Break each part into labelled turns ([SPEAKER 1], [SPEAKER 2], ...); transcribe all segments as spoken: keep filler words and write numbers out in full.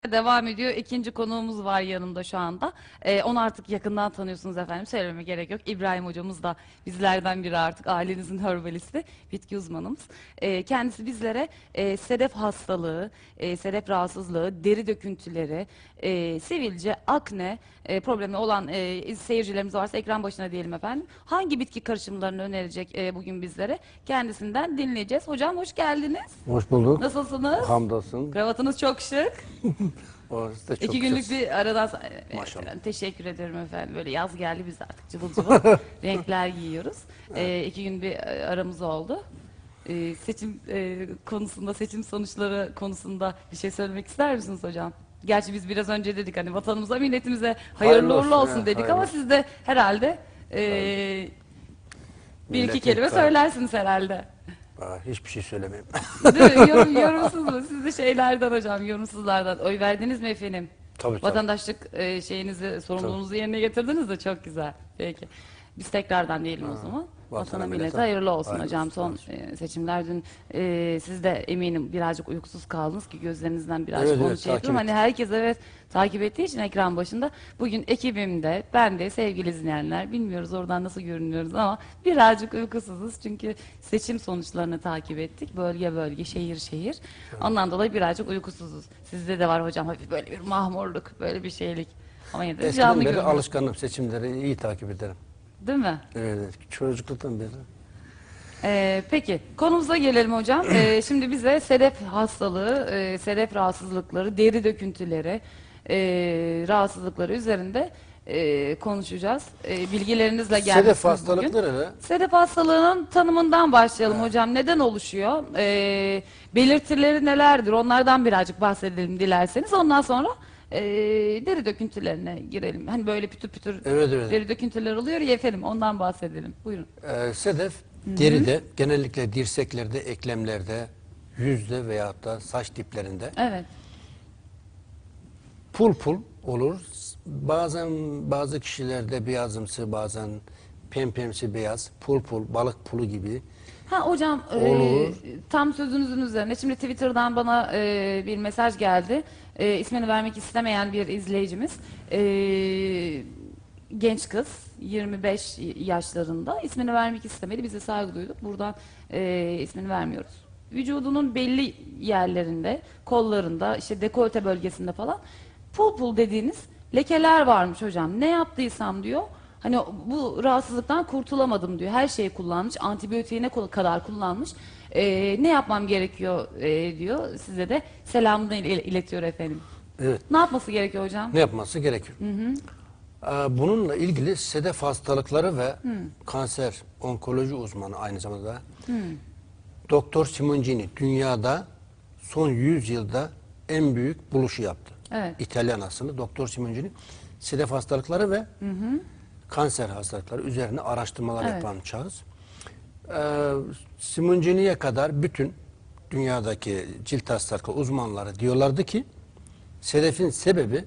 [SPEAKER 1] Devam ediyor. İkinci konuğumuz var yanımda şu anda. Ee, onu artık yakından tanıyorsunuz efendim. Söylememe gerek yok. İbrahim hocamız da bizlerden biri artık. Ailenizin herbalisti, bitki uzmanımız. Ee, kendisi bizlere e, sedef hastalığı, e, sedef rahatsızlığı, deri döküntüleri, e, sivilce, akne e, problemi olan e, seyircilerimiz varsa ekran başına diyelim efendim. Hangi bitki karışımlarını önerecek e, bugün bizlere? Kendisinden dinleyeceğiz. Hocam hoş geldiniz.
[SPEAKER 2] Hoş bulduk.
[SPEAKER 1] Nasılsınız?
[SPEAKER 2] Hamdolsun.
[SPEAKER 1] Kravatınız çok şık.
[SPEAKER 2] Orası da çok
[SPEAKER 1] İki günlük
[SPEAKER 2] güzel.
[SPEAKER 1] bir aradan
[SPEAKER 2] Maşallah.
[SPEAKER 1] e, teşekkür ederim efendim. Böyle yaz geldi biz de artık cıvıl cıvıl renkler giyiyoruz. E, iki gün bir e, aramız oldu. E, seçim e, konusunda, seçim sonuçları konusunda bir şey söylemek ister misiniz hocam? Gerçi biz biraz önce dedik hani vatanımıza, milletimize hayırlı,
[SPEAKER 2] Hayırlı
[SPEAKER 1] uğurlu
[SPEAKER 2] olsun,
[SPEAKER 1] olsun
[SPEAKER 2] evet,
[SPEAKER 1] dedik
[SPEAKER 2] hayırlı
[SPEAKER 1] ama
[SPEAKER 2] olsun.
[SPEAKER 1] siz de herhalde e, bir iki
[SPEAKER 2] Milletin
[SPEAKER 1] kelime
[SPEAKER 2] kar-
[SPEAKER 1] söylersiniz herhalde.
[SPEAKER 2] Aa, hiçbir şey söylemeyeyim.
[SPEAKER 1] Değil mi? Yorum, yorumsuz mu? Siz de şeylerden hocam, yorumsuzlardan. Oy verdiniz mi efendim?
[SPEAKER 2] Tabii, tabii.
[SPEAKER 1] Vatandaşlık e, şeyinizi, sorumluluğunuzu yerine getirdiniz de çok güzel. Peki. Biz tekrardan diyelim o zaman.
[SPEAKER 2] vatana,
[SPEAKER 1] Vatana millete
[SPEAKER 2] millete
[SPEAKER 1] hayırlı olsun
[SPEAKER 2] hayırlı
[SPEAKER 1] hocam.
[SPEAKER 2] olsun.
[SPEAKER 1] Son e, seçimler dün e, siz de eminim birazcık uykusuz kaldınız ki gözlerinizden birazcık
[SPEAKER 2] Evet,
[SPEAKER 1] onu
[SPEAKER 2] evet,
[SPEAKER 1] şey
[SPEAKER 2] takip
[SPEAKER 1] yapıyorum. Hani
[SPEAKER 2] ettim.
[SPEAKER 1] herkes evet takip ettiği için ekran başında. Bugün ekibimde, ben de sevgili izleyenler bilmiyoruz oradan nasıl görünüyoruz ama birazcık uykusuzuz. Çünkü seçim sonuçlarını takip ettik. Bölge bölge, şehir şehir. Ondan dolayı birazcık uykusuzuz. Sizde de var hocam hafif böyle bir mahmurluk, böyle bir şeylik. Ama yine de canlı
[SPEAKER 2] Eskiden beri
[SPEAKER 1] görünüyoruz.
[SPEAKER 2] alışkanlık, seçimleri iyi takip ederim.
[SPEAKER 1] Değil mi?
[SPEAKER 2] Evet, çocukluktan beri.
[SPEAKER 1] Ee, peki konumuza gelelim hocam. Ee, şimdi bize sedef hastalığı, e, sedef rahatsızlıkları, deri döküntüleri, e, rahatsızlıkları üzerinde e, konuşacağız. E, bilgilerinizle
[SPEAKER 2] Sedef
[SPEAKER 1] gelmişsiniz bugün.
[SPEAKER 2] hastalıkları ne?
[SPEAKER 1] Sedef hastalığının tanımından başlayalım hocam. Neden oluşuyor? E, belirtileri nelerdir? Onlardan birazcık bahsedelim dilerseniz. Ondan sonra e, deri döküntülerine girelim. Hani böyle pütür pütür
[SPEAKER 2] Evet, evet.
[SPEAKER 1] deri döküntüler oluyor ya efendim. Ondan bahsedelim. Buyurun.
[SPEAKER 2] Ee, sedef, deride, genellikle dirseklerde, eklemlerde, yüzde veyahut da saç diplerinde
[SPEAKER 1] Evet.
[SPEAKER 2] pul pul olur. Bazen bazı kişilerde beyazımsı, bazen pempemsi beyaz, pul pul, balık pulu gibi.
[SPEAKER 1] Ha hocam e,
[SPEAKER 2] Olur.
[SPEAKER 1] tam sözünüzün üzerine şimdi Twitter'dan bana e, bir mesaj geldi. E, ismini vermek istemeyen bir izleyicimiz. E, genç kız yirmi beş yaşlarında ismini vermek istemedi. Biz de saygı duyduk. Buradan e, ismini vermiyoruz. Vücudunun belli yerlerinde, kollarında, işte dekolte bölgesinde falan pul pul dediğiniz lekeler varmış hocam. Ne yaptıysam diyor. Hani bu rahatsızlıktan kurtulamadım diyor. Her şeyi kullanmış. Antibiyotiğine ko- kadar kullanmış. Ee, ne yapmam gerekiyor e, diyor. Size de selamını il- iletiyor efendim.
[SPEAKER 2] Evet.
[SPEAKER 1] Ne yapması gerekiyor hocam?
[SPEAKER 2] Ne yapması gerekiyor? Ee, Bununla ilgili sedef hastalıkları ve kanser, onkoloji uzmanı aynı zamanda Doktor Simoncini dünyada son yüz yılda en büyük buluşu yaptı.
[SPEAKER 1] Evet.
[SPEAKER 2] İtalyan aslında Doktor Simoncini sedef hastalıkları ve kanser hastalıkları üzerine araştırmalar
[SPEAKER 1] Evet.
[SPEAKER 2] yapan şahıs. Ee, Simoncini'ye kadar bütün dünyadaki cilt hastalıkları uzmanları diyorlardı ki sedefin sebebi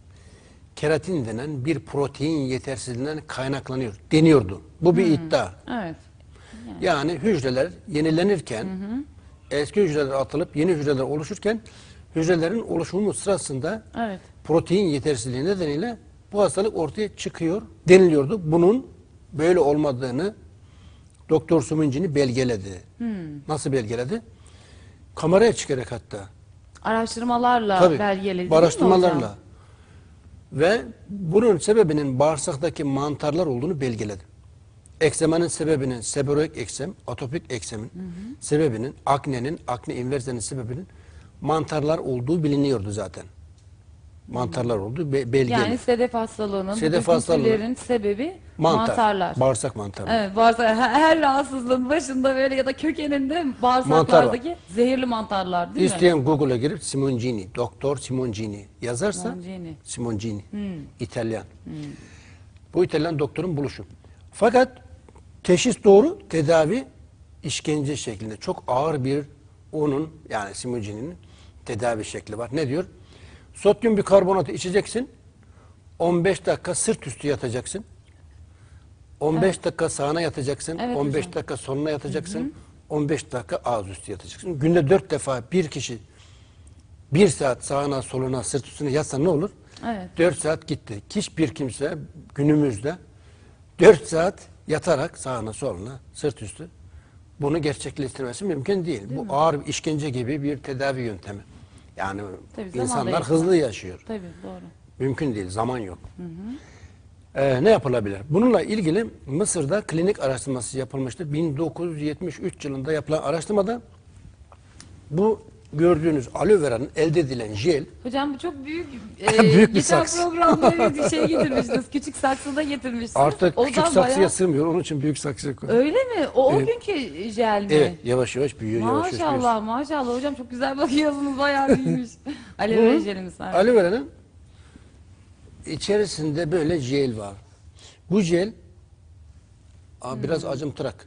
[SPEAKER 2] keratin denen bir protein yetersizliğinden kaynaklanıyor deniyordu. Bu bir iddia.
[SPEAKER 1] Evet.
[SPEAKER 2] Yani hücreler yenilenirken eski hücreler atılıp yeni hücreler oluşurken hücrelerin oluşumu sırasında
[SPEAKER 1] Evet.
[SPEAKER 2] protein yetersizliği nedeniyle bu hastalık ortaya çıkıyor deniliyordu. Bunun böyle olmadığını Doktor Simoncini belgeledi. Nasıl belgeledi? Kameraya çıkarak hatta.
[SPEAKER 1] Araştırmalarla
[SPEAKER 2] Tabii,
[SPEAKER 1] belgeledi değil mi
[SPEAKER 2] araştırmalarla.
[SPEAKER 1] hocam?
[SPEAKER 2] Ve bunun sebebinin bağırsaktaki mantarlar olduğunu belgeledi. Eksemanın sebebinin seborreik eksem, atopik eksemin sebebinin, aknenin, akne inversenin sebebinin mantarlar olduğu biliniyordu zaten. Mantarlar olduğu be belgeli.
[SPEAKER 1] Yani sedef hastalığının,
[SPEAKER 2] Sedef
[SPEAKER 1] bu
[SPEAKER 2] hastalığı.
[SPEAKER 1] döküntülerin sebebi
[SPEAKER 2] Mantar,
[SPEAKER 1] mantarlar.
[SPEAKER 2] bağırsak mantarı.
[SPEAKER 1] Evet, bağırsak, her, her rahatsızlığın başında böyle ya da kökeninde bağırsaklardaki zehirli mantarlar değil mi?
[SPEAKER 2] İsteyen Google'a girip Simoncini, Doktor Simoncini yazarsa
[SPEAKER 1] Simoncini.
[SPEAKER 2] Simoncini, İtalyan. Bu İtalyan doktorun buluşu. Fakat teşhis doğru, tedavi işkence şeklinde. Çok ağır bir onun yani Simoncini'nin tedavi şekli var. Ne diyor? Sodyum bikarbonatı içeceksin. on beş dakika sırt üstü yatacaksın. on beş
[SPEAKER 1] Evet.
[SPEAKER 2] dakika sağına yatacaksın.
[SPEAKER 1] Evet
[SPEAKER 2] on beş
[SPEAKER 1] hocam.
[SPEAKER 2] dakika soluna yatacaksın. on beş dakika ağız üstü yatacaksın. Günde dört defa bir kişi Bir saat sağına soluna sırt üstüne yatsan ne olur?
[SPEAKER 1] Evet.
[SPEAKER 2] Dört saat gitti. Hiçbir kimse günümüzde dört saat yatarak sağına soluna sırt üstü bunu gerçekleştirmesi mümkün değil.
[SPEAKER 1] Değil
[SPEAKER 2] Bu
[SPEAKER 1] mi?
[SPEAKER 2] ağır bir işkence gibi bir tedavi yöntemi. Yani
[SPEAKER 1] Tabii, zamanla
[SPEAKER 2] insanlar
[SPEAKER 1] yaşıyor.
[SPEAKER 2] hızlı yaşıyor.
[SPEAKER 1] Tabii, doğru.
[SPEAKER 2] Mümkün değil, zaman yok. Ee, ne yapılabilir? Bununla ilgili Mısır'da klinik araştırması yapılmıştı. bin dokuz yüz yetmiş üç yılında yapılan araştırmada bu gördüğünüz aloe vera'nın elde edilen jel
[SPEAKER 1] Hocam bu çok büyük.
[SPEAKER 2] Büyük bir
[SPEAKER 1] geçen
[SPEAKER 2] saksı.
[SPEAKER 1] programda bir şey getirmiştiniz. Küçük saksıda getirmişsiniz.
[SPEAKER 2] artık
[SPEAKER 1] O
[SPEAKER 2] küçük
[SPEAKER 1] zaman
[SPEAKER 2] saksıya
[SPEAKER 1] bayağı-
[SPEAKER 2] sığmıyor. Onun için büyük saksıya koy.
[SPEAKER 1] Öyle mi? O, o
[SPEAKER 2] Evet.
[SPEAKER 1] günkü jel mi?
[SPEAKER 2] Evet, yavaş yavaş büyüyor, yavaş yavaş büyüyor.
[SPEAKER 1] Maşallah maşallah hocam, çok güzel bakıyorsunuz, bayağı büyümüş. Aloe vera jelimiz var.
[SPEAKER 2] Aloe vera'nın içerisinde böyle jel var. Bu jel aa,
[SPEAKER 1] Hmm.
[SPEAKER 2] biraz acımtırak.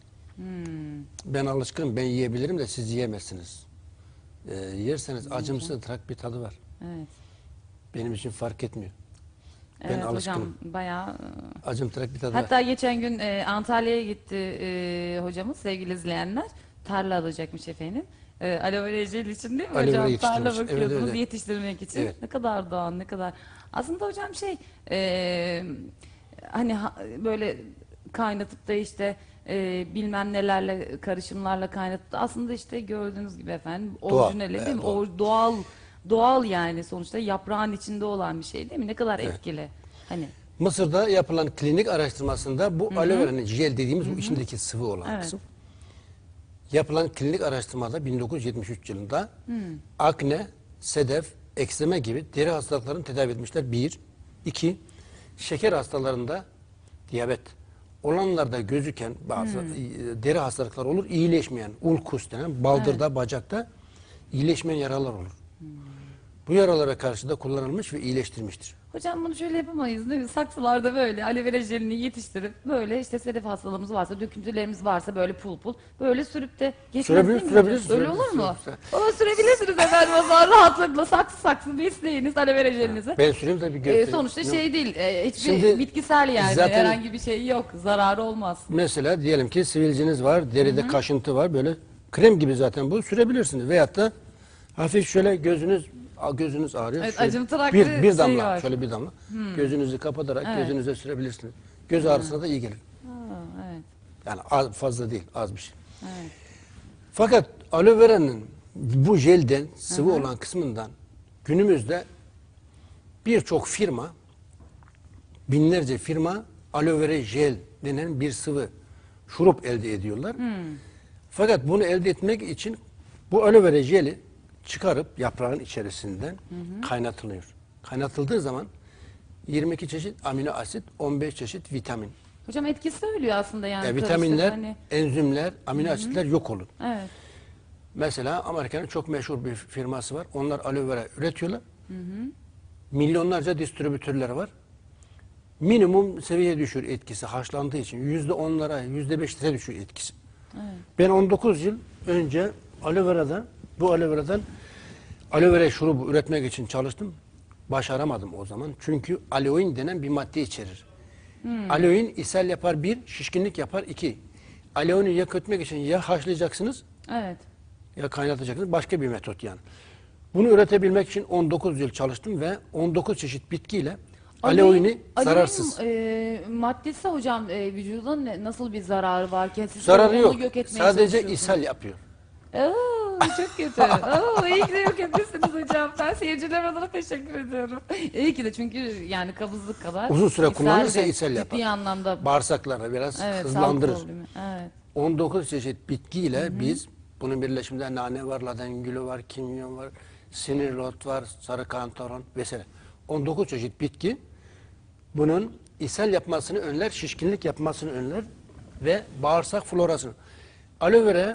[SPEAKER 2] Ben alışkınım, ben yiyebilirim de siz yiyemezsiniz. Ee, yerseniz acımsıtırak bir tadı var.
[SPEAKER 1] Evet.
[SPEAKER 2] Benim için fark etmiyor. Ben
[SPEAKER 1] Evet
[SPEAKER 2] alışkınım.
[SPEAKER 1] hocam, bayağı. e,
[SPEAKER 2] Acımtırak bir tadı var.
[SPEAKER 1] Hatta geçen gün e, Antalya'ya gitti e, hocamız, sevgili izleyenler. Tarla alacakmış efendim. E, aloe vera jel için değil mi
[SPEAKER 2] Aloe vera
[SPEAKER 1] hocam?
[SPEAKER 2] yetiştirmek
[SPEAKER 1] Tarla
[SPEAKER 2] için. Evet,
[SPEAKER 1] bakıyordunuz
[SPEAKER 2] evet.
[SPEAKER 1] yetiştirmek için.
[SPEAKER 2] Evet.
[SPEAKER 1] Ne kadar doğal, ne kadar. Aslında hocam şey e, hani ha- böyle kaynatıp da işte e, bilmem nelerle, karışımlarla kaynatıp da aslında işte gördüğünüz gibi efendim
[SPEAKER 2] Doğal,
[SPEAKER 1] orijinali
[SPEAKER 2] evet,
[SPEAKER 1] değil mi?
[SPEAKER 2] doğal.
[SPEAKER 1] O doğal doğal yani, sonuçta yaprağın içinde olan bir şey değil mi? Ne kadar etkili. Hani
[SPEAKER 2] Mısır'da yapılan klinik araştırmasında bu aloe vera'nın jel dediğimiz bu içindeki sıvı olan
[SPEAKER 1] Evet.
[SPEAKER 2] kısım. Yapılan klinik araştırmada bin dokuz yüz yetmiş üç yılında akne, sedef, ekseme gibi deri hastalıklarını tedavi etmişler. Bir. İki, şeker hastalarında diyabet olanlarda gözüken bazı e, deri hastalıklar olur. İyileşmeyen ulkus denen baldırda, bacakta iyileşmeyen yaralar olur. Bu yaralara karşı da kullanılmış ve iyileştirmiştir.
[SPEAKER 1] hocam bunu şöyle yapamayız değil mi? Saksılarda böyle aloe vera jelini yetiştirip böyle işte sedef hastalığımız varsa, döküntülerimiz varsa böyle pul pul böyle sürüp de geçmez
[SPEAKER 2] Sürebilir,
[SPEAKER 1] değil mi
[SPEAKER 2] sürebilir,
[SPEAKER 1] hocam? Öyle
[SPEAKER 2] sürebilir,
[SPEAKER 1] olur mu?
[SPEAKER 2] sürebilir.
[SPEAKER 1] O sürebilirsiniz efendim, o zaman rahatlıkla saksı saksı besleyiniz aloe vera jelinizi.
[SPEAKER 2] Ben süreyim de bir
[SPEAKER 1] Ee,
[SPEAKER 2] göstereyim.
[SPEAKER 1] sonuçta
[SPEAKER 2] Ne-
[SPEAKER 1] şey değil, e, hiçbir
[SPEAKER 2] Şimdi
[SPEAKER 1] bitkisel yani,
[SPEAKER 2] zaten-
[SPEAKER 1] herhangi bir şey yok, zararı olmaz.
[SPEAKER 2] Mesela diyelim ki sivilciniz var, deride kaşıntı var, böyle krem gibi zaten bu sürebilirsiniz. Veyahut da hafif şöyle gözünüz a- gözünüz ağrıyor.
[SPEAKER 1] Evet,
[SPEAKER 2] şöyle
[SPEAKER 1] acımtırak
[SPEAKER 2] bir,
[SPEAKER 1] bir
[SPEAKER 2] bir
[SPEAKER 1] şey
[SPEAKER 2] damla,
[SPEAKER 1] var.
[SPEAKER 2] şöyle bir damla. Gözünüzü kapatarak
[SPEAKER 1] Evet.
[SPEAKER 2] gözünüze sürebilirsiniz. Göz ağrısına da iyi gelir.
[SPEAKER 1] Ha, evet,
[SPEAKER 2] Yani az, fazla değil, az bir şey.
[SPEAKER 1] evet.
[SPEAKER 2] Fakat aloe vera'nın bu jelden, sıvı olan kısmından günümüzde birçok firma, binlerce firma aloe vera jel denen bir sıvı şurup elde ediyorlar. Fakat bunu elde etmek için bu aloe vera jeli çıkarıp yaprağın içerisinden kaynatılıyor. Kaynatıldığı zaman yirmi iki çeşit amino asit, on beş çeşit vitamin.
[SPEAKER 1] Hocam etkisi söylüyor aslında yani.
[SPEAKER 2] E,
[SPEAKER 1] karıştırıp
[SPEAKER 2] vitaminler,
[SPEAKER 1] hani-
[SPEAKER 2] enzimler, amino asitler yok olur.
[SPEAKER 1] Evet.
[SPEAKER 2] Mesela Amerika'nın çok meşhur bir firması var. Onlar aloe vera üretiyorlar. Milyonlarca distribütörleri var. Minimum seviyeye düşür etkisi haşlandığı için. Yüzde onlara, yüzde beşlere düşür etkisi. Ben on dokuz yıl önce aloe vera'da, bu aloe vera'dan aloe vera şurubu üretmek için çalıştım. Başaramadım o zaman. Çünkü aloin denen bir madde içerir. Aloin ishal yapar bir, şişkinlik yapar iki. Aloini ya kötmek için ya haşlayacaksınız
[SPEAKER 1] Evet.
[SPEAKER 2] ya kaynatacaksınız. Başka bir metot yani. Bunu üretebilmek için on dokuz yıl çalıştım ve on dokuz çeşit bitkiyle aloini
[SPEAKER 1] Aloe-
[SPEAKER 2] zararsız.
[SPEAKER 1] aloe'nin, e, maddesi hocam e, vücuda ne- nasıl bir zararı var ki? Siz
[SPEAKER 2] Zararı
[SPEAKER 1] onu
[SPEAKER 2] yok.
[SPEAKER 1] yok etmeye
[SPEAKER 2] Sadece
[SPEAKER 1] çalışıyorsunuz.
[SPEAKER 2] ishal yapıyor.
[SPEAKER 1] Oo, çok kötü. Oo, iyi ki de yok etmişsiniz hocam. Ben seyirciler adına teşekkür ediyorum. İyi ki de, çünkü yani kabızlık kadar.
[SPEAKER 2] Uzun süre
[SPEAKER 1] ishal
[SPEAKER 2] kullanırsa
[SPEAKER 1] de
[SPEAKER 2] ishal yapar.
[SPEAKER 1] Ciddi anlamda.
[SPEAKER 2] Bağırsaklarını biraz
[SPEAKER 1] Evet,
[SPEAKER 2] hızlandırır.
[SPEAKER 1] sağlık problemi. Evet.
[SPEAKER 2] on dokuz çeşit bitkiyle biz bunun birleşiminde nane var, ladengülü var, kimyon var, sinirlot var, sarı kantaron vesaire. on dokuz çeşit bitki bunun ishal yapmasını önler, şişkinlik yapmasını önler ve bağırsak florasını. Aloe vera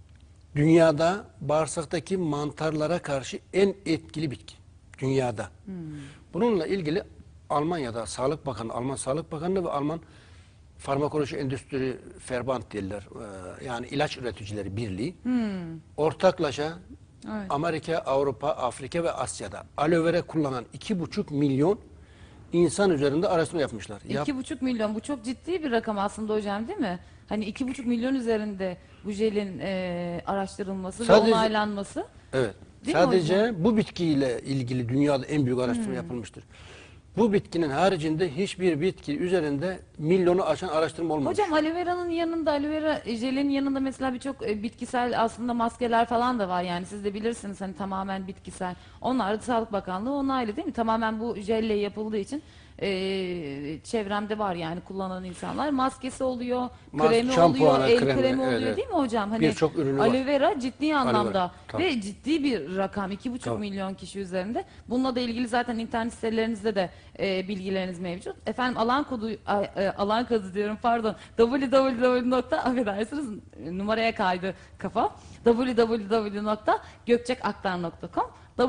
[SPEAKER 2] dünyada bağırsaktaki mantarlara karşı en etkili bitki. Dünyada. Bununla ilgili Almanya'da Sağlık Bakanı, Alman Sağlık Bakanlığı ve Alman Farmakoloji Endüstri Verband derler. Ee, yani ilaç üreticileri birliği. Ortaklaşa
[SPEAKER 1] Evet.
[SPEAKER 2] Amerika, Avrupa, Afrika ve Asya'da aloe vera kullanan iki buçuk milyon insan üzerinde araştırma yapmışlar. Yap-
[SPEAKER 1] İki buçuk milyon, bu çok ciddi bir rakam aslında hocam, değil mi? Hani iki buçuk milyon üzerinde bu jelin e, araştırılması
[SPEAKER 2] Sadece-
[SPEAKER 1] ve onaylanması.
[SPEAKER 2] Evet.
[SPEAKER 1] Değil mi hocam?
[SPEAKER 2] Sadece bu bitkiyle ilgili dünyada en büyük araştırma yapılmıştır. Bu bitkinin haricinde hiçbir bitki üzerinde milyonu aşan araştırma olmamış.
[SPEAKER 1] Hocam aloe vera'nın yanında, aloe vera jelinin yanında mesela birçok e, bitkisel aslında maskeler falan da var. Yani siz de bilirsiniz hani tamamen bitkisel. Onlar da Sağlık Bakanlığı onaylı değil mi? Tamamen bu jelle yapıldığı için e, çevremde var yani kullanan insanlar. Maskesi oluyor,
[SPEAKER 2] Mas-
[SPEAKER 1] kremi
[SPEAKER 2] şampuanı,
[SPEAKER 1] oluyor, el
[SPEAKER 2] kremi,
[SPEAKER 1] kremi
[SPEAKER 2] evet,
[SPEAKER 1] oluyor
[SPEAKER 2] evet.
[SPEAKER 1] değil mi hocam? Hani
[SPEAKER 2] Birçok ürünü var.
[SPEAKER 1] aloe vera ciddi anlamda
[SPEAKER 2] vera, tabii.
[SPEAKER 1] ve ciddi bir rakam. iki buçuk
[SPEAKER 2] Tabii.
[SPEAKER 1] milyon kişi üzerinde. Bununla da ilgili zaten internet sitelerinizde de e, bilgileriniz mevcut. Efendim alan kodu a- e, alan kodu diyorum pardon. www. nokta affedersiniz numaraya kaydı kafa. www. nokta gökçekaktar nokta com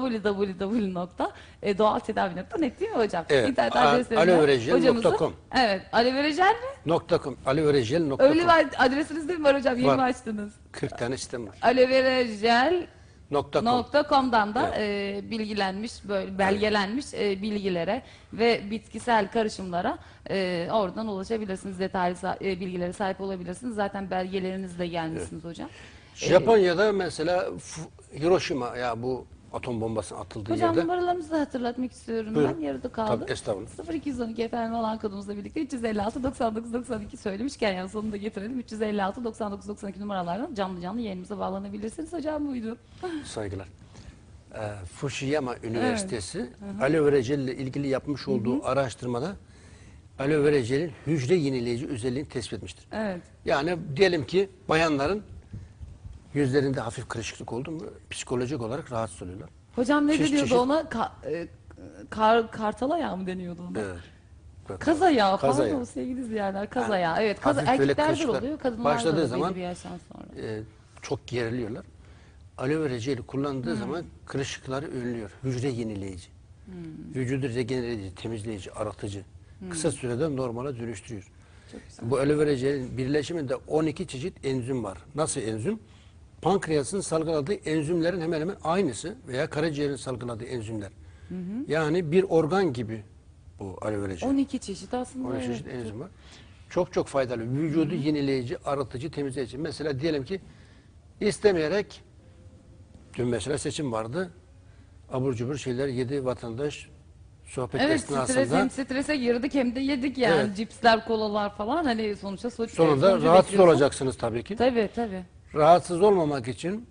[SPEAKER 1] www. nokta doğal tedavi nokta net değil mi hocam?
[SPEAKER 2] Evet,
[SPEAKER 1] İnternet
[SPEAKER 2] a-
[SPEAKER 1] adreslerinden
[SPEAKER 2] aloeverajel nokta
[SPEAKER 1] hocamızı-
[SPEAKER 2] com.
[SPEAKER 1] Evet. Aloe vera jel mi?
[SPEAKER 2] Nokta .com, aloeverajel nokta com.
[SPEAKER 1] Öyle bir adresiniz de mi var hocam? Yeni
[SPEAKER 2] Var.
[SPEAKER 1] mi açtınız?
[SPEAKER 2] kırk tane sistem var.
[SPEAKER 1] Aloe vera jel
[SPEAKER 2] Nokta .com.
[SPEAKER 1] Nokta com'dan da e, bilgilenmiş, böyle belgelenmiş e, bilgilere ve bitkisel karışımlara e, oradan ulaşabilirsiniz. Detaylı sa- e, bilgilere sahip olabilirsiniz. Zaten belgelerinizle gelmişsiniz hocam.
[SPEAKER 2] Japonya'da mesela Fu- Hiroşima ya bu atom bombasının atıldığı
[SPEAKER 1] Hocam
[SPEAKER 2] yerde.
[SPEAKER 1] numaralarımızı da hatırlatmak istiyorum
[SPEAKER 2] Buyurun.
[SPEAKER 1] ben. Yarıda kaldı.
[SPEAKER 2] Tabii, estağfurullah.
[SPEAKER 1] sıfır iki yüz on iki efendim alan kodumuzla birlikte üç yüz elli altı doksan dokuz doksan iki söylemişken yani sonunda getirelim. üç yüz elli altı doksan dokuz doksan iki numaralardan canlı canlı yayınımıza bağlanabilirsiniz. Hocam buyurun.
[SPEAKER 2] Saygılar. Ee, Fukushima Üniversitesi aloe vera jel ile ilgili yapmış olduğu araştırmada aloe vera jelin hücre yenileyici özelliğini tespit etmiştir.
[SPEAKER 1] Evet.
[SPEAKER 2] Yani diyelim ki bayanların yüzlerinde hafif kırışıklık oldu mu psikolojik olarak rahatsız oluyorlar.
[SPEAKER 1] Hocam ne
[SPEAKER 2] Çeşit
[SPEAKER 1] deniyordu
[SPEAKER 2] çeşit-
[SPEAKER 1] ona? Ka- e, kar, kartal ayağı mı deniyordu ona?
[SPEAKER 2] Evet.
[SPEAKER 1] Kaz ayağı
[SPEAKER 2] Kaz
[SPEAKER 1] pardon
[SPEAKER 2] ayağı.
[SPEAKER 1] sevgili izleyenler. Kaz
[SPEAKER 2] Yani
[SPEAKER 1] ayağı. Evet. Kaz,
[SPEAKER 2] hafif böyle
[SPEAKER 1] erkeklerde de
[SPEAKER 2] kırışıklar
[SPEAKER 1] oluyor. Kadınlarda
[SPEAKER 2] başladığı
[SPEAKER 1] da belli
[SPEAKER 2] zaman,
[SPEAKER 1] bir yaştan sonra.
[SPEAKER 2] e, çok geriliyorlar. Aloe vera jeli kullandığı zaman kırışıkları önlüyor. Hücre yenileyici. Vücudu regenerici, temizleyici, aratıcı. Kısa sürede normale dönüştürüyor. Bu aloe vera jelin birleşiminde on iki çeşit enzim var. Nasıl enzim? Pankreasın salgıladığı enzimlerin hemen hemen aynısı veya karaciğerin salgıladığı enzimler. Yani bir organ gibi bu aloe vera jel.
[SPEAKER 1] on iki çeşit aslında.
[SPEAKER 2] on iki
[SPEAKER 1] evet.
[SPEAKER 2] çeşit enzim var. Çok çok faydalı. Vücudu yenileyici, aratıcı, temizleyici. Mesela diyelim ki istemeyerek dün mesela seçim vardı. Abur cubur şeyler yedi vatandaş sohbet
[SPEAKER 1] Evet
[SPEAKER 2] esnasında.
[SPEAKER 1] stres, hem strese girdik hem de yedik yani.
[SPEAKER 2] Evet.
[SPEAKER 1] Cipsler, kolalar falan hani sonuçta sonuç,
[SPEAKER 2] Sonunda
[SPEAKER 1] sonucu
[SPEAKER 2] rahatsız
[SPEAKER 1] bekliyorsun.
[SPEAKER 2] olacaksınız tabii ki.
[SPEAKER 1] Tabii tabii.
[SPEAKER 2] Rahatsız olmamak için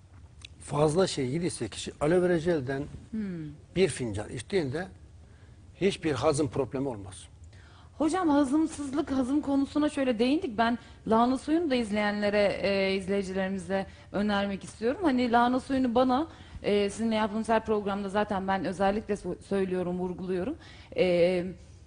[SPEAKER 2] fazla şey yediyse kişi aloe vera jelden bir fincan içtiğinde hiçbir hazım problemi olmaz.
[SPEAKER 1] Hocam hazımsızlık, hazım konusuna şöyle değindik. Ben lahana suyunu da izleyenlere, e, izleyicilerimize önermek istiyorum. Hani lahana suyunu bana e, sizinle yaptığımız her programda zaten ben özellikle so- söylüyorum, vurguluyorum. E,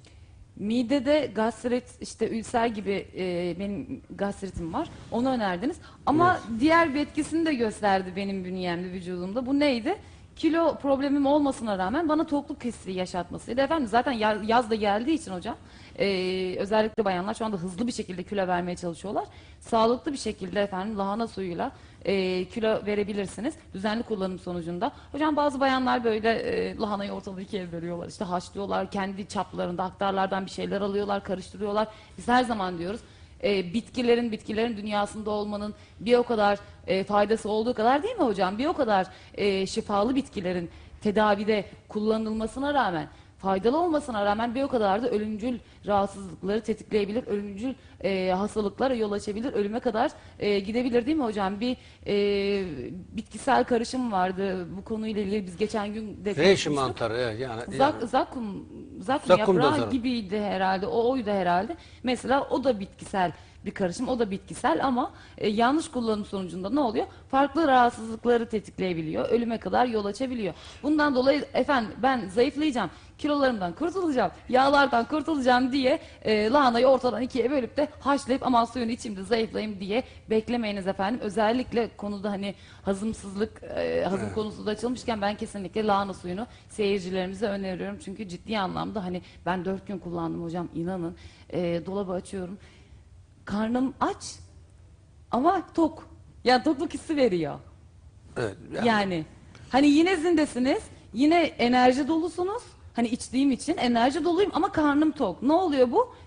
[SPEAKER 1] midede gastrit, işte ülser gibi e, benim gastritim var. Onu önerdiniz. Ama diğer bir etkisini de gösterdi benim bünyemde, vücudumda. Bu neydi? Kilo problemim olmasına rağmen bana tokluk hissi yaşatmasıydı. Efendim zaten ya- yaz da geldiği için hocam e, özellikle bayanlar şu anda hızlı bir şekilde kilo vermeye çalışıyorlar. Sağlıklı bir şekilde efendim lahana suyuyla e, kilo verebilirsiniz. Düzenli kullanım sonucunda. Hocam bazı bayanlar böyle e, lahanayı ortalığı ikiye bölüyorlar. İşte haşlıyorlar, kendi çaplarında aktarlardan bir şeyler alıyorlar, karıştırıyorlar. Biz her zaman diyoruz e, bitkilerin bitkilerin dünyasında olmanın bir o kadar e, faydası olduğu kadar değil mi hocam? Bir o kadar e, şifalı bitkilerin tedavide kullanılmasına rağmen faydalı olmasına rağmen bir o kadar da ölümcül rahatsızlıkları tetikleyebilir, ölümcül e, hastalıklara yol açabilir, ölüme kadar e, gidebilir değil mi hocam? Bir e, bitkisel karışım vardı bu konuyla ilgili biz geçen gün de
[SPEAKER 2] Reishi
[SPEAKER 1] konuşmuştuk.
[SPEAKER 2] mantarı evet, yani,
[SPEAKER 1] Zak,
[SPEAKER 2] yani
[SPEAKER 1] zakum, zakum,
[SPEAKER 2] Zakum da
[SPEAKER 1] yaprağı
[SPEAKER 2] zarar.
[SPEAKER 1] gibiydi herhalde. O oydu herhalde. Mesela o da bitkisel bir karışım. O da bitkisel ama e, yanlış kullanım sonucunda ne oluyor? Farklı rahatsızlıkları tetikleyebiliyor. Ölüme kadar yol açabiliyor. Bundan dolayı efendim ben zayıflayacağım, kilolarımdan kurtulacağım, yağlardan kurtulacağım diye e, lahanayı ortadan ikiye bölüp de haşlayıp aman suyunu içeyim de zayıflayayım diye beklemeyiniz efendim. Özellikle konuda hani hazımsızlık, e, hazım
[SPEAKER 2] Evet.
[SPEAKER 1] konusu da açılmışken ben kesinlikle lahana suyunu seyircilerimize öneriyorum. Çünkü ciddi anlamda hani ben dört gün kullandım hocam inanın. E, dolabı açıyorum. Karnım aç ama tok. Yani tokluk hissi veriyor.
[SPEAKER 2] evet,
[SPEAKER 1] Yani,
[SPEAKER 2] yani
[SPEAKER 1] hani yine zindesiniz, yine enerji dolusunuz. Hani içtiğim için enerji doluyum ama karnım tok. Ne oluyor bu?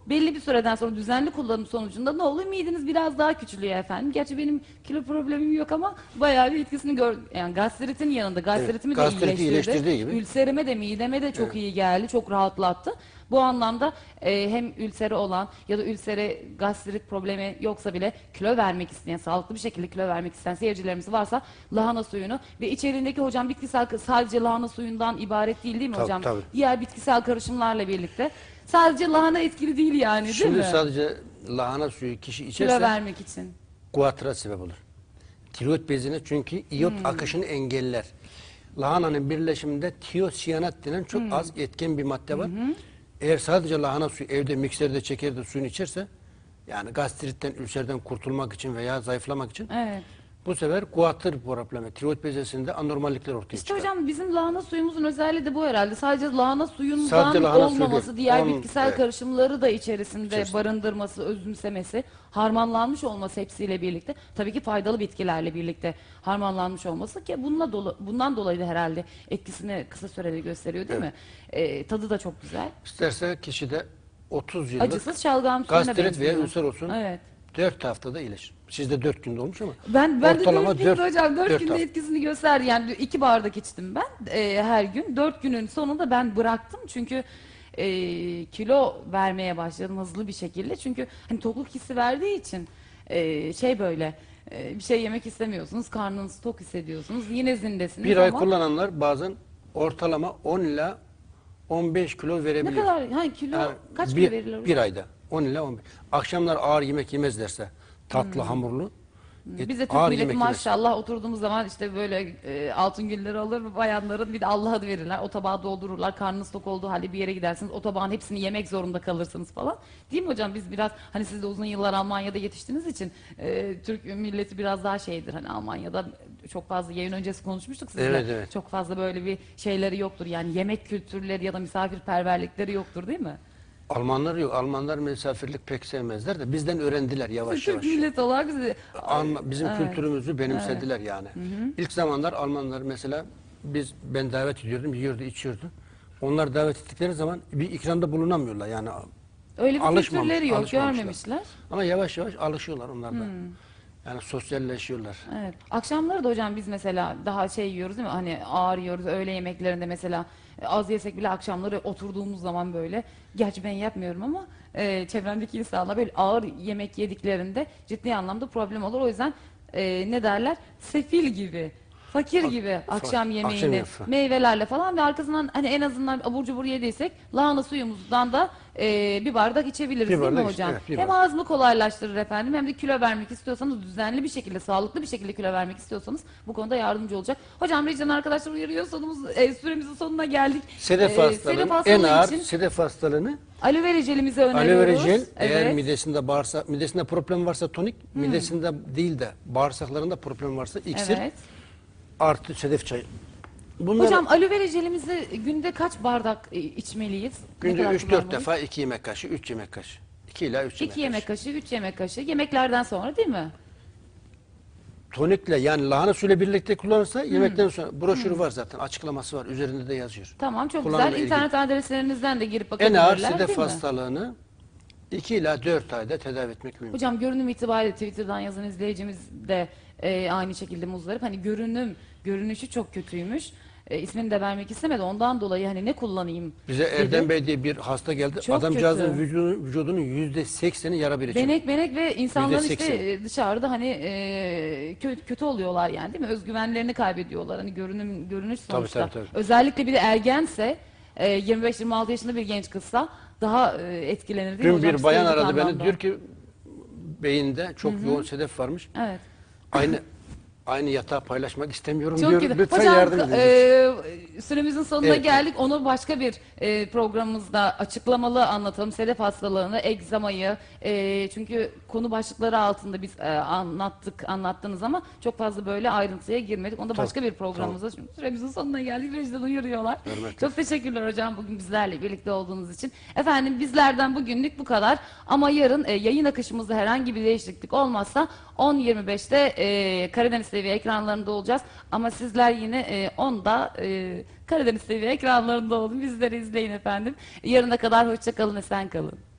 [SPEAKER 1] belli bir süreden sonra düzenli kullanım sonucunda ne oluyor? Mideniz biraz daha küçülüyor efendim. Gerçi benim kilo problemim yok ama bayağı bir etkisini gör. Yani gastritin yanında gastritimi
[SPEAKER 2] Evet,
[SPEAKER 1] de
[SPEAKER 2] gastriti
[SPEAKER 1] iyileştirdi.
[SPEAKER 2] iyileştirdiği gibi.
[SPEAKER 1] Ülserime de mideme de çok iyi geldi. Çok rahatlattı. Bu anlamda e, hem ülseri olan ya da ülseri gastrit problemi yoksa bile kilo vermek isteyen, sağlıklı bir şekilde kilo vermek isteyen seyircilerimiz varsa lahana suyunu ve içeriğindeki hocam bitkisel sadece lahana suyundan ibaret değil değil mi
[SPEAKER 2] Tabii,
[SPEAKER 1] hocam?
[SPEAKER 2] tabii.
[SPEAKER 1] Diğer bitkisel karışımlarla birlikte. Sadece lahana etkili değil yani değil
[SPEAKER 2] Şimdi
[SPEAKER 1] mi?
[SPEAKER 2] sadece lahana suyu kişi
[SPEAKER 1] Kilo
[SPEAKER 2] içerse
[SPEAKER 1] vermek için.
[SPEAKER 2] guatra sebep olur. Tiroid bezine çünkü iyot
[SPEAKER 1] Hmm.
[SPEAKER 2] akışını engeller. Lahananın birleşiminde tiosiyanat denen çok
[SPEAKER 1] Hmm.
[SPEAKER 2] az etken bir madde var. Eğer sadece lahana suyu evde mikserde çekerde suyunu içerse yani gastritten, ülserden kurtulmak için veya zayıflamak için
[SPEAKER 1] Evet.
[SPEAKER 2] bu sefer guatr problemi, tiroid bezesinde anormallikler ortaya
[SPEAKER 1] İşte
[SPEAKER 2] çıkar.
[SPEAKER 1] hocam bizim lahana suyumuzun özelliği de bu herhalde. Sadece lahana suyundan
[SPEAKER 2] Sadece lahana suyu
[SPEAKER 1] olmaması,
[SPEAKER 2] değil.
[SPEAKER 1] diğer
[SPEAKER 2] Onun-
[SPEAKER 1] bitkisel
[SPEAKER 2] evet.
[SPEAKER 1] karışımları da içerisinde
[SPEAKER 2] İçerisinde.
[SPEAKER 1] barındırması, özümsemesi, harmanlanmış olması hepsiyle birlikte, tabii ki faydalı bitkilerle birlikte harmanlanmış olması ki bununla dolu, bundan dolayı da herhalde etkisini kısa sürede gösteriyor değil mi? Ee, tadı da çok güzel.
[SPEAKER 2] İsterse kişide otuz yıllık
[SPEAKER 1] Acısız şalgam suyuna
[SPEAKER 2] gastrit veya
[SPEAKER 1] benziyor.
[SPEAKER 2] ülser olsun
[SPEAKER 1] Evet.
[SPEAKER 2] dört haftada iyileşir. Sizde dört günde olmuş ama
[SPEAKER 1] Ben ben de
[SPEAKER 2] ortalama
[SPEAKER 1] dört günde
[SPEAKER 2] dört-
[SPEAKER 1] hocam dört
[SPEAKER 2] dört
[SPEAKER 1] günde
[SPEAKER 2] hafta.
[SPEAKER 1] etkisini gösterdi. Yani iki bardak içtim ben e, her gün. Dört günün sonunda ben bıraktım çünkü e, kilo vermeye başladım hızlı bir şekilde. Çünkü hani tokluk hissi verdiği için e, şey böyle e, bir şey yemek istemiyorsunuz, karnınızı tok hissediyorsunuz. Yine zindesiniz
[SPEAKER 2] Bir ay
[SPEAKER 1] ama
[SPEAKER 2] kullananlar bazen ortalama on ila on beş kilo
[SPEAKER 1] ne
[SPEAKER 2] verebiliyor.
[SPEAKER 1] kadar hani kilo
[SPEAKER 2] Yani
[SPEAKER 1] kaç
[SPEAKER 2] bir,
[SPEAKER 1] kilo verilir hocam?
[SPEAKER 2] bir ayda on ila on beş. Akşamlar ağır yemek yemezlerse tatlı hamurlu. et-
[SPEAKER 1] Biz de Türk
[SPEAKER 2] ağır
[SPEAKER 1] milleti
[SPEAKER 2] yemek yemez.
[SPEAKER 1] maşallah oturduğumuz zaman işte böyle e, altın gülleri alır bayanların bir de Allah adı verirler. O tabağı doldururlar. Karnınız tok olduğu halde bir yere gidersiniz. O tabağın hepsini yemek zorunda kalırsınız falan. Değil mi hocam? Biz biraz hani siz de uzun yıllar Almanya'da yetiştiğiniz için e, Türk milleti biraz daha şeydir. Hani Almanya'da çok fazla yayın öncesi konuşmuştuk sizle.
[SPEAKER 2] Evet, evet.
[SPEAKER 1] Çok fazla böyle bir şeyleri yoktur. Yani yemek kültürleri ya da misafirperverlikleri yoktur değil mi?
[SPEAKER 2] Almanlar yok. Almanlar misafirlik pek sevmezler de bizden öğrendiler yavaş
[SPEAKER 1] Türk
[SPEAKER 2] yavaş.
[SPEAKER 1] milleti olarak bizi...
[SPEAKER 2] Alma- bizim
[SPEAKER 1] Evet.
[SPEAKER 2] kültürümüzü benimsediler yani. İlk zamanlar Almanlar mesela biz ben davet ediyordum, yiyordu, içiyordu. Onlar davet ettikleri zaman bir ikramda bulunamıyorlar yani.
[SPEAKER 1] Öyle bir
[SPEAKER 2] Alışmamış-
[SPEAKER 1] kültürleri yok,
[SPEAKER 2] alışmamışlar.
[SPEAKER 1] görmemişler.
[SPEAKER 2] Ama yavaş yavaş alışıyorlar onlar da. Yani sosyalleşiyorlar.
[SPEAKER 1] Evet. Akşamları da hocam biz mesela daha şey yiyoruz değil mi? Hani ağır yiyoruz. Öğle yemeklerinde mesela e, az yesek bile akşamları oturduğumuz zaman böyle. Gerçi ben yapmıyorum ama e, çevremdeki insanlar böyle ağır yemek yediklerinde ciddi anlamda problem olur. O yüzden e, ne derler? Sefil gibi. Fakir
[SPEAKER 2] Fa-
[SPEAKER 1] gibi
[SPEAKER 2] fa-
[SPEAKER 1] akşam yemeğini
[SPEAKER 2] akşam yemeği.
[SPEAKER 1] meyvelerle falan ve arkasından hani en azından abur cubur yediysek lahana suyumuzdan da e, bir bardak içebiliriz
[SPEAKER 2] Bir
[SPEAKER 1] değil mi
[SPEAKER 2] bardak işte,
[SPEAKER 1] hocam?
[SPEAKER 2] evet, bir
[SPEAKER 1] Hem
[SPEAKER 2] bardak.
[SPEAKER 1] ağzımı kolaylaştırır efendim hem de kilo vermek istiyorsanız düzenli bir şekilde, sağlıklı bir şekilde kilo vermek istiyorsanız bu konuda yardımcı olacak. Hocam Rejden arkadaşlar uyarıyor sonumuz e, süremizin sonuna geldik.
[SPEAKER 2] Sedef
[SPEAKER 1] E,
[SPEAKER 2] hastalığının
[SPEAKER 1] sedef
[SPEAKER 2] en
[SPEAKER 1] hastalığı
[SPEAKER 2] ağır
[SPEAKER 1] için
[SPEAKER 2] sedef hastalığını
[SPEAKER 1] aloe vera jelimizi öneriyoruz.
[SPEAKER 2] aloe vera jel eğer
[SPEAKER 1] Evet.
[SPEAKER 2] midesinde bağırsak midesinde problem varsa tonik, midesinde değil de bağırsaklarında problem varsa iksir
[SPEAKER 1] Evet.
[SPEAKER 2] artı sedef çayı. Bunlar
[SPEAKER 1] Hocam aloe vera jelimizi günde kaç bardak e, içmeliyiz? Ne
[SPEAKER 2] günde
[SPEAKER 1] kadar
[SPEAKER 2] üç dört
[SPEAKER 1] kullanmalıyız?
[SPEAKER 2] defa iki yemek kaşığı, üç yemek kaşığı. iki ila üç yemek
[SPEAKER 1] iki yemek kaşığı, üç yemek kaşığı yemeklerden sonra değil mi?
[SPEAKER 2] Tonikle yani lahana suyla birlikte kullanırsa yemekten sonra broşürü var zaten açıklaması var üzerinde de yazıyor.
[SPEAKER 1] Tamam çok
[SPEAKER 2] Kullanımla
[SPEAKER 1] güzel.
[SPEAKER 2] ilgili.
[SPEAKER 1] İnternet adreslerinizden de girip
[SPEAKER 2] En
[SPEAKER 1] bakabilirler
[SPEAKER 2] ağır
[SPEAKER 1] değil
[SPEAKER 2] sedef
[SPEAKER 1] mi?
[SPEAKER 2] hastalığını iki ila dört ayda tedavi etmek mümkün.
[SPEAKER 1] Hocam görünüm itibariyle Twitter'dan yazan izleyicimiz de e, aynı şekilde muzdarip. Hani görünüm, görünüşü çok kötüymüş. E, ismini de vermek istemedi. Ondan dolayı hani ne kullanayım
[SPEAKER 2] Bize
[SPEAKER 1] dedi.
[SPEAKER 2] Erdem Bey diye bir hasta geldi.
[SPEAKER 1] Çok
[SPEAKER 2] Adamcağızın
[SPEAKER 1] kötü.
[SPEAKER 2] vücudunun, vücudunun yüzde sekseni yara birikimi.
[SPEAKER 1] Benek benek ve insanların
[SPEAKER 2] Yüzde
[SPEAKER 1] işte
[SPEAKER 2] seksen.
[SPEAKER 1] e, dışarıda hani e, kötü, kötü oluyorlar yani değil mi? Özgüvenlerini kaybediyorlar. Hani görünüm görünüş
[SPEAKER 2] Tabii,
[SPEAKER 1] sonuçta.
[SPEAKER 2] tabii, tabii.
[SPEAKER 1] Özellikle bir de ergense e, yirmi beş yirmi altı yaşında bir genç kızsa daha e, etkilenir değil mi
[SPEAKER 2] Dün
[SPEAKER 1] hocam?
[SPEAKER 2] bir bayan
[SPEAKER 1] Psikolojik
[SPEAKER 2] aradı beni
[SPEAKER 1] anlamda.
[SPEAKER 2] diyor ki beyinde çok yoğun sedef varmış.
[SPEAKER 1] Evet.
[SPEAKER 2] Aynı aynı yatağı paylaşmak istemiyorum
[SPEAKER 1] Çok
[SPEAKER 2] diyor.
[SPEAKER 1] güzel.
[SPEAKER 2] Lütfen
[SPEAKER 1] Hocam
[SPEAKER 2] yardım edin.
[SPEAKER 1] e, süremizin sonuna
[SPEAKER 2] Evet.
[SPEAKER 1] geldik. Onu başka bir e, programımızda açıklamalı anlatalım. Sedef hastalığını, egzamayı. E, çünkü konu başlıkları altında biz e, anlattık, anlattınız ama çok fazla böyle ayrıntıya girmedik. Onu da
[SPEAKER 2] Tabii,
[SPEAKER 1] başka bir programımızda. Çünkü süremizin sonuna geldik. Rejiden uyarıyorlar.
[SPEAKER 2] Hürmetler.
[SPEAKER 1] Çok teşekkürler hocam bugün bizlerle birlikte olduğunuz için. Efendim bizlerden bugünlük bu kadar. Ama yarın e, yayın akışımızda herhangi bir değişiklik olmazsa on yirmi beşte e, Karadeniz T V ekranlarında olacağız. Ama sizler yine e, onda e, Karadeniz T V ekranlarında olun. Bizleri izleyin efendim. Yarına kadar hoşça kalın, esen kalın.